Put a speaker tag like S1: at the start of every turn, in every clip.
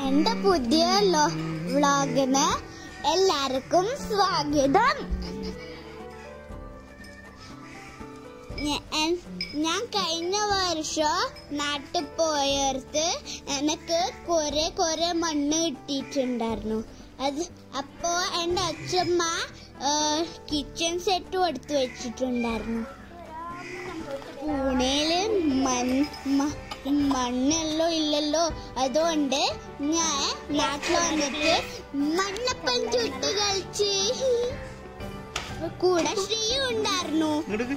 S1: എന്റെ പുതിയ വ്ളോഗിന് എല്ലാവർക്കും സ്വാഗതം. ഞാൻ കഴിഞ്ഞ വർഷം നാട്ടിൽ പോയടുത്ത് എനിക്ക് കുറെ മണ്ണ് കിട്ടിയിട്ടുണ്ടായിരുന്നു. അപ്പോ എൻ്റെ അച്ഛമ്മ കിച്ചൺ സെറ്റും എടുത്തു വെച്ചിട്ടുണ്ടായിരുന്നു. പൂനെയില് മണ്ണെല്ലാം ഇല്ലല്ലോ, അതുകൊണ്ട് ഞാൻ നാട്ടിൽ വന്നിട്ട് മണ്ണപ്പം ചുട്ട് കളിച്ച്. കൂടെ ശ്രീയും ഉണ്ടായിരുന്നു.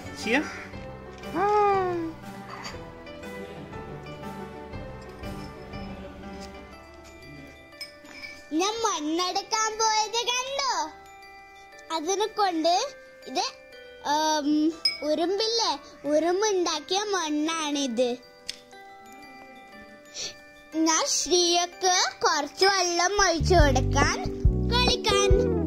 S1: ഞാൻ മണ്ണെടുക്കാൻ പോയത് കണ്ടോ? അതിനെ കൊണ്ട് ഇത് ഉറുമ്പില്ലേ, ഉറുമ്പുണ്ടാക്കിയ മണ്ണാണിത്. ഞാൻ ശ്രീയക്ക് കുറച്ച് വെള്ളം ഒഴിച്ചു കൊടുക്കാൻ കളിക്കാൻ.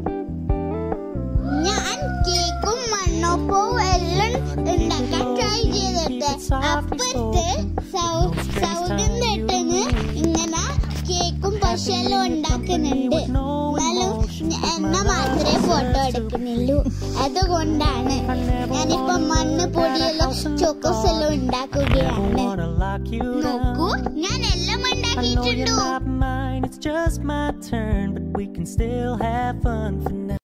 S1: ഞാൻ കേക്കും മണ്ണൊപ്പവും എല്ലാം ഉണ്ടാക്കാൻ ട്രൈ ചെയ്തിട്ട് അപ്പുറത്ത് സൗദം തൊട്ടിന് ഇങ്ങനെ കേക്കും പശയെല്ലാം ഉണ്ടാക്കുന്നുണ്ട്. എന്നാലും എന്നെ മാത്രമേ ഫോട്ടോ എടുക്കുന്നുള്ളൂ. അതുകൊണ്ടാണ് ഞാനിപ്പോ മണ്ണ് പൊടിയെല്ലാം ചോക്കോസ് എല്ലാം ഉണ്ടാക്കുകയാണ്. നോക്കൂ, ഞാൻ എല്ലാം ഉണ്ടാക്കിയിട്ടുണ്ടോ?